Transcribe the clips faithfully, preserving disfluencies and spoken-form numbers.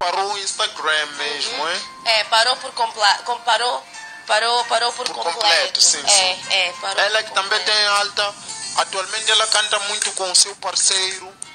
parou o Instagram mesmo, uhum. é? É, parou por completo. Parou, parou, parou por, por completo. completo. Sim, é, sim. É, parou ela que por também completo. tem alta. Atualmente ela canta muito com o seu parceiro. Uhum.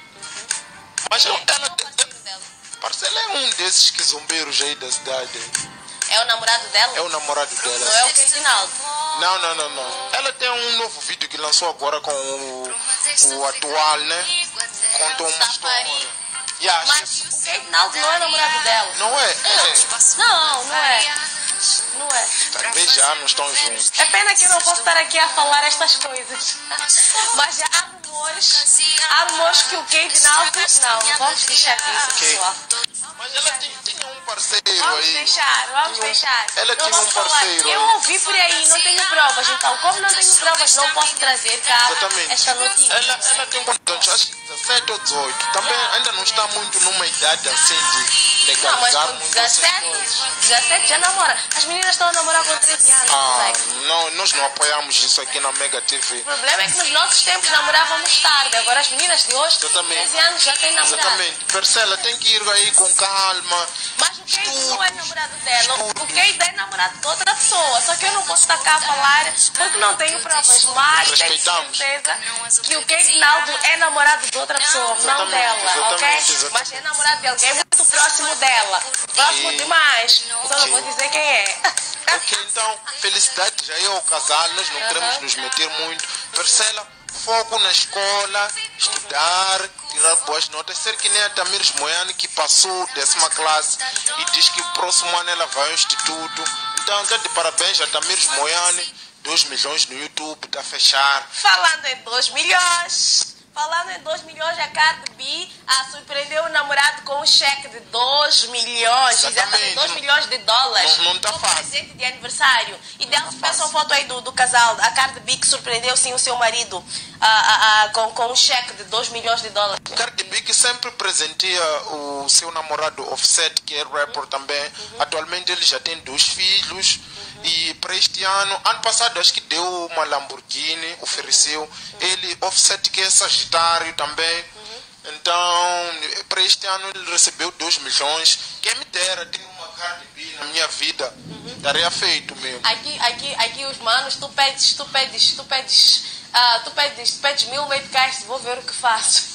Mas é, ela, quem é o parceiro dela? Parceiro é um desses que zombeiros aí da cidade. É o namorado dela? É o namorado dela. Não é o Reginaldo? Não, não, não, não. Ela tem um novo vídeo que lançou agora com o, o atual, né? Contou uma história. Yeah, mas o Reginaldo não é namorado dela. Não é? É. Não, não é. Não é. Talvez já não estão juntos. É pena que eu não posso estar aqui a falar estas coisas. Mas já há rumores. Há rumores que o Reginaldo... Não, não vamos deixar isso, okay. pessoal. Mas ela tem, tinha um parceiro vamos aí. Deixar, vamos tinha um, deixar. Ela não tinha um parceiro falar. Eu aí. ouvi por aí, não tenho provas. Então, como não tenho provas, não posso trazer cá Exatamente. esta notícia. Ela, ela tem quantos anos? Acho que dezessete ou dezoito. Também yeah. ainda não está muito numa idade assim de legalizar não, mas com dezessete, dezessete já namora. As meninas estão a namorar com treze anos. Ah, não, nós não apoiamos isso aqui na Mega T V. O problema é que nos nossos tempos namorávamos tarde. Agora as meninas de hoje, Exatamente. treze anos, já têm namorado. Exatamente. Percela, tem que ir aí com calma. Mas o Keide não é namorado dela. O Keide é namorado de outra pessoa. Só que eu não posso estar cá a falar porque não tenho provas. Mas tenho certeza que o Reginaldo é namorado de outra pessoa, exatamente, não dela, exatamente, ok? exatamente. Mas é namorado de alguém muito próximo dela. Próximo e... demais. Só okay. não vou dizer quem é. Ok, então, felicidade já é ao casal. Nós não uh-huh. queremos nos meter muito. Percela, foco na escola, estudar, tirar boas notas, ser que nem a Tamires Moiane que passou décima classe e diz que o próximo ano ela vai ao instituto. Então, tá de parabéns a Tamires Moiane, dois milhões no YouTube, tá a fechar. Falando em dois milhões, falando em dois milhões, a Cardi B ah, surpreendeu o namorado com um cheque de dois milhões, exatamente dois milhões de dólares. Não, não tá fácil. Presente de aniversário. E dela tá peça uma foto aí do, do casal, a Cardi B que surpreendeu sim o seu marido ah, ah, ah, com, com um cheque de dois milhões de dólares. Cardi B que sempre presenteia o seu namorado Offset, que é rapper também. Uhum. Atualmente ele já tem dois filhos. E para este ano, ano passado acho que deu uma Lamborghini, ofereceu. Uhum. Ele, Offset, que é Sagitário também. Uhum. Então, para este ano ele recebeu dois milhões. Quem me dera, tem uma Cardi B na minha vida. Uhum. Daria feito mesmo. Aqui, aqui, aqui os manos, tu pedes, tu pedes, tu pedes, uh, tu pedes, tu pedes mil meticais, vou ver o que faço.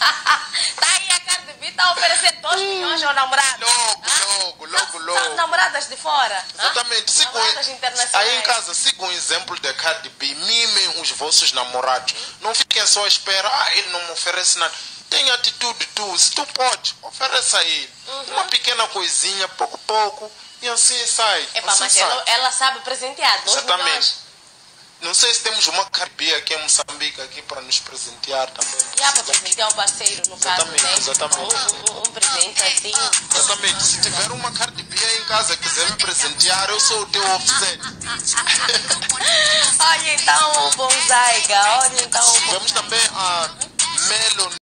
Tá aí a Cardi B, tá a oferecer dois milhões ao namorado. Logo, logo, logo, logo. São namoradas de fora. Exatamente. Sigo, namoradas internacionais. Aí em casa, siga um exemplo da Cardi B. Mimem os vossos namorados. Não fiquem só à espera, ah, ele não me oferece nada. Tenha atitude tu. Se tu pode, ofereça a ele. Uhum. Uma pequena coisinha, pouco a pouco, e assim sai. Epa, assim mas sai. Ela, ela sabe presentear, dois exatamente. Milhões. Não sei se temos uma Cardi B aqui em Moçambique aqui para nos presentear também. Já para presentear o parceiro, no exatamente, caso, né? Exatamente, um, um, um presente assim. Exatamente. Se tiver uma Cardi B aí em casa quiser me presentear, eu sou o teu Offset. Olha então o bonsai, olha então o bonsai. Temos também a Melon